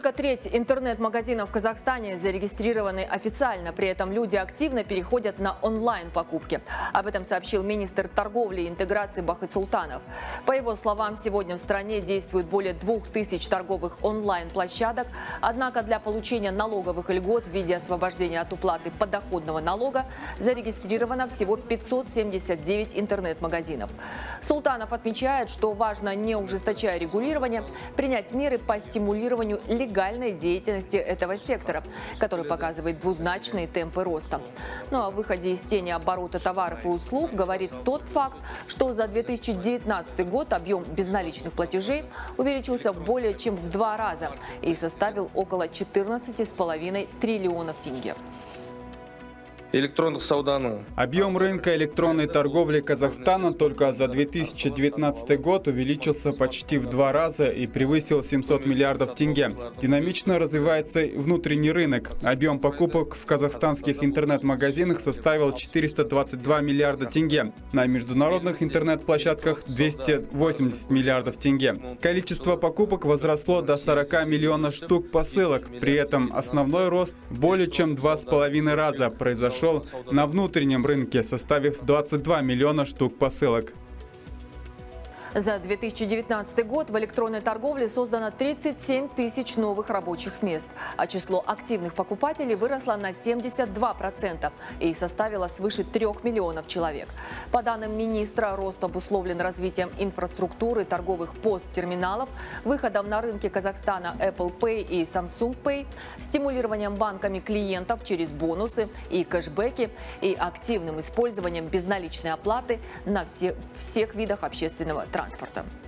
Только треть интернет-магазинов в Казахстане зарегистрированы официально. При этом люди активно переходят на онлайн-покупки. Об этом сообщил министр торговли и интеграции Бахыт Султанов. По его словам, сегодня в стране действует более 2000 торговых онлайн-площадок. Однако для получения налоговых льгот в виде освобождения от уплаты подоходного налога зарегистрировано всего 579 интернет-магазинов. Султанов отмечает, что важно, не ужесточая регулирование, принять меры по стимулированию легальной деятельности этого сектора, который показывает двузначные темпы роста. Ну а о выходе из тени оборота товаров и услуг говорит тот факт, что за 2019 год объем безналичных платежей увеличился более чем в 2 раза и составил около 14,5 триллионов тенге. Объем рынка электронной торговли Казахстана только за 2019 год увеличился почти в 2 раза и превысил 700 миллиардов тенге. Динамично развивается внутренний рынок. Объем покупок в казахстанских интернет-магазинах составил 422 миллиарда тенге. На международных интернет-площадках 280 миллиардов тенге. Количество покупок возросло до 40 миллионов штук посылок. При этом основной рост более чем 2,5 раза произошел на внутреннем рынке, составив 22 миллиона штук посылок. За 2019 год в электронной торговле создано 37 тысяч новых рабочих мест, а число активных покупателей выросло на 72% и составило свыше 3 миллионов человек. По данным министра, рост обусловлен развитием инфраструктуры торговых POS-терминалов, выходом на рынки Казахстана Apple Pay и Samsung Pay, стимулированием банками клиентов через бонусы и кэшбэки и активным использованием безналичной оплаты на всех видах общественного транспорта.